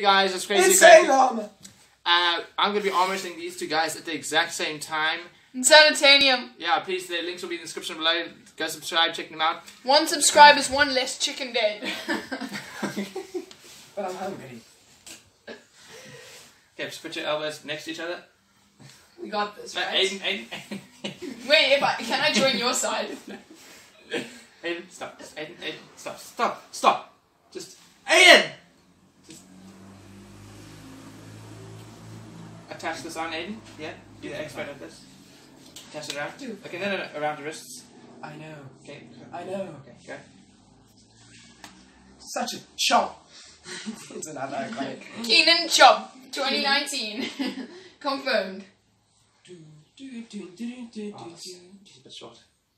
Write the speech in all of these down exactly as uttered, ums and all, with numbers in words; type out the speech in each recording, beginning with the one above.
guys, it's crazy. Insane armor. Uh, I'm going to be arm wrestling these two guys at the exact same time. Insanitanium. Yeah, please, the links will be in the description below. Go subscribe, check them out. One subscribe is one less chicken dead. But I'm hungry. Okay, just put your elbows next to each other. We got this, No, right? Aiden, Aiden, Aiden. Wait, if I, can I join your side? Aiden, stop. Just Aiden, Aiden, stop. Stop. Stop. Just Aiden! Just attach this on, Aiden. Yeah? Be the expert at this. Attach it around. Dude. Okay, no, no, no. Around the wrists. I know. Okay. I know. Okay, go. Such a chop. It's another iconic. Keenan Chop, twenty nineteen. Confirmed. Do, do, do, do, do, Oh, do, it's, do. it's a bit short.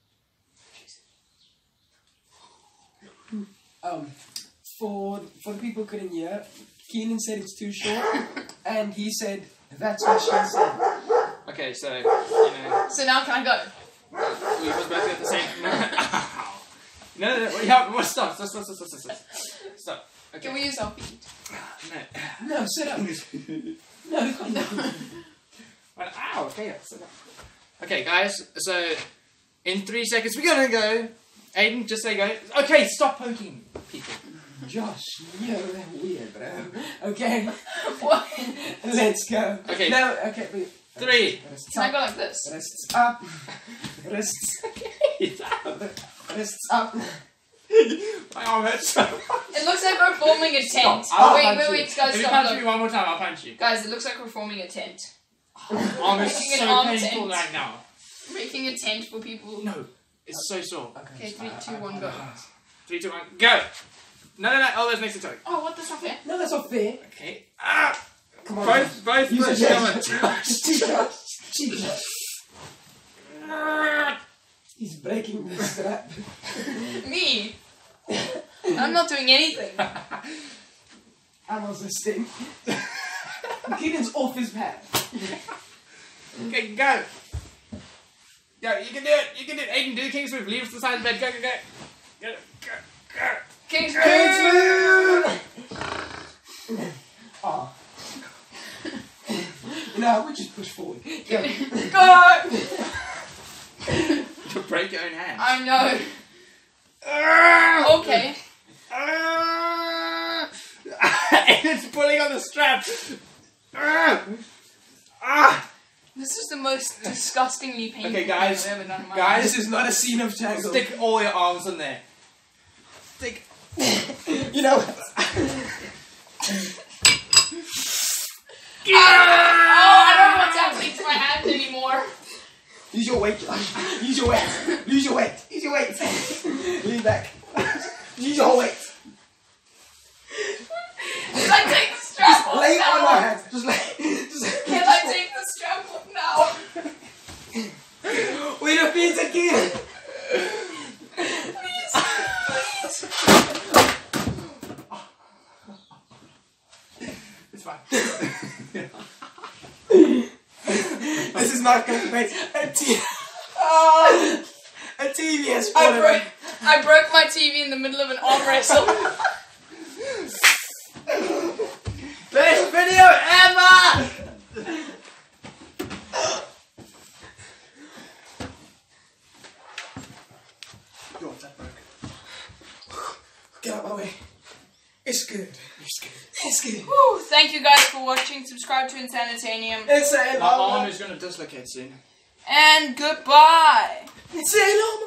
Um, for for the people who couldn't hear, Keenan said it's too short, and he said that's what she said. Okay, so, you know. So now can I go? We must both get the same. No, no, no. Yeah, well, stop, stop, stop, stop, stop, stop. Stop. Okay. Can we use our feet? No. No, sit up. No, no. Well, ow, okay, yeah, sit up. Okay, guys, so in three seconds we're gonna go. Aiden, just say go. Okay, stop poking people. Josh, you're weird, bro. Okay, What? let's go. Okay. No, okay, wait. Three. Wrists Can I up. go like this? Wrists up. Wrists. Wrists up. My arm hurts so much. It looks like we're forming a tent. Stop. I'll Wait, punch wait, you. wait, guys, If you stop, punch look. me one more time, I'll punch you. Guys, it looks like we're forming a tent. Arm is Making an so arm painful tent. right now. Making a tent for people. No, it's so sore. Okay, three, two, one, go. Three, two, one, go. No, no, no. Elbows next to each other. Oh, what? That's not fair. No, that's not fair. Okay. Ah. Come on. Both, both Use push. your Come on. chest. Cheat Josh. Cheat Josh. He's breaking the strap. Me? I'm not doing anything. I'm resisting. Keenan's off his pad. Okay, go. Go, you can do it. You can do it. Aiden, do the King's move. Leave us to the side of the bed. Go, go, go. Go, go, go. King's Kingsman! Oh. You know, we just push forward. Go. Go! You'll break your own hand. I know. Okay. Aiden's pulling on the strap. Ah. This is the most disgustingly painful Okay, guys. thing I've ever done in my Guys. life. This is not a scene of tango. Stick all your arms in there. Stick. You know. Oh, I don't know what's happening to my hand anymore. Use your weight, Josh. Use your weight. Use your weight. Use your weight. Lean back. Use your weight. Can I take the strap off Lay it on now? my hands. Just lay. Just Can I take the strap off now? Wait a minute again. Please, please. It's fine. This is not going to make a T. Oh, a T V has I fallen. broke, I broke my T V in the middle of an arm wrestle. Best video ever! Your that broke. Get out of my way. It's good. It's good. It's good. Whew, thank you guys for watching. Subscribe to Insanitanium. It's a My arm is going to dislocate soon. And goodbye. It's a